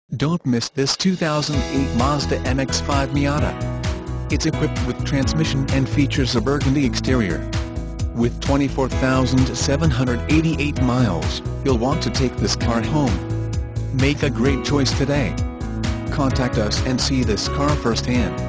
Don't miss this 2008 Mazda MX-5 Miata. It's equipped with transmission and features a burgundy exterior. With 24,788 miles, you'll want to take this car home. Make a great choice today. Contact us and see this car firsthand.